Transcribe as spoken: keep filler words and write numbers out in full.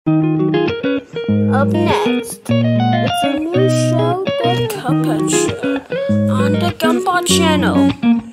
Up next, it's a new show, The Cuphead Show, on the Gumball channel.